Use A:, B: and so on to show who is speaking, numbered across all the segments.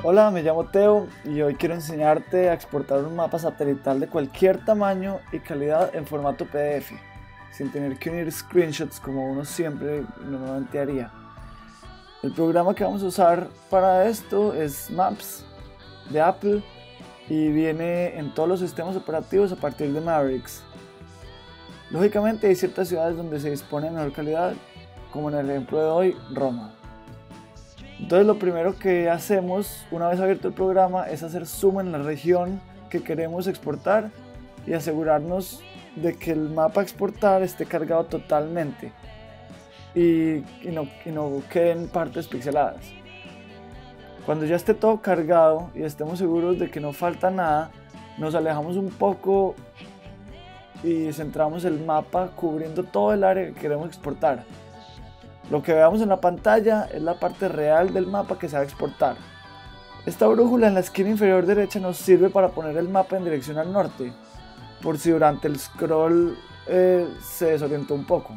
A: Hola, me llamo Teo y hoy quiero enseñarte a exportar un mapa satelital de cualquier tamaño y calidad en formato PDF, sin tener que unir screenshots como uno siempre normalmente haría. El programa que vamos a usar para esto es Maps de Apple y viene en todos los sistemas operativos a partir de Mavericks. Lógicamente hay ciertas ciudades donde se dispone de mejor calidad, como en el ejemplo de hoy, Roma. Entonces lo primero que hacemos una vez abierto el programa es hacer zoom en la región que queremos exportar y asegurarnos de que el mapa a exportar esté cargado totalmente y no queden partes pixeladas. Cuando ya esté todo cargado y estemos seguros de que no falta nada, nos alejamos un poco y centramos el mapa cubriendo todo el área que queremos exportar. Lo que veamos en la pantalla es la parte real del mapa que se va a exportar. Esta brújula en la esquina inferior derecha nos sirve para poner el mapa en dirección al norte, por si durante el scroll se desorientó un poco.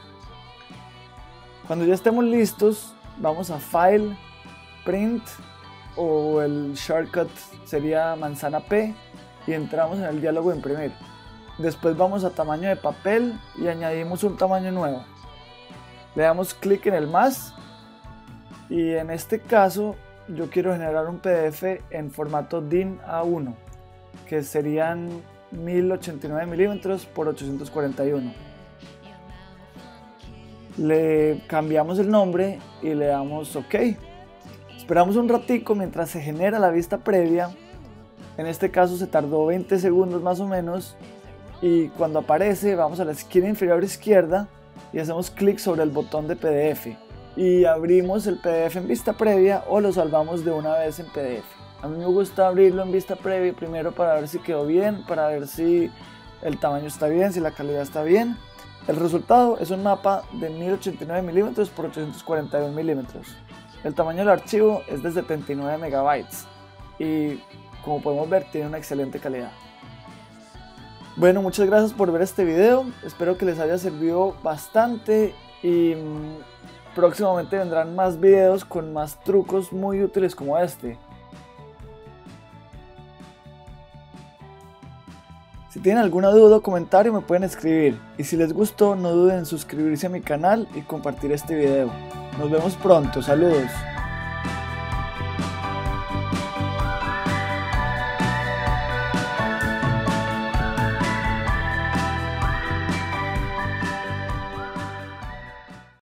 A: Cuando ya estemos listos, vamos a File, Print o el shortcut sería manzana P y entramos en el diálogo de imprimir. Después vamos a tamaño de papel y añadimos un tamaño nuevo. Le damos clic en el más y en este caso yo quiero generar un PDF en formato DIN A1 que serían 1089 milímetros por 841. Le cambiamos el nombre y le damos OK. Esperamos un ratico mientras se genera la vista previa. En este caso se tardó 20 segundos más o menos y cuando aparece vamos a la esquina inferior izquierda y hacemos clic sobre el botón de PDF y abrimos el PDF en vista previa o lo salvamos de una vez en PDF. A mí me gusta abrirlo en vista previa primero para ver si quedó bien, para ver si el tamaño está bien, si la calidad está bien. El resultado es un mapa de 1089 milímetros por 841 milímetros. El tamaño del archivo es de 79 megabytes y como podemos ver tiene una excelente calidad. Bueno, muchas gracias por ver este video, espero que les haya servido bastante y próximamente vendrán más videos con más trucos muy útiles como este. Si tienen alguna duda o comentario me pueden escribir y si les gustó no duden en suscribirse a mi canal y compartir este video. Nos vemos pronto, saludos.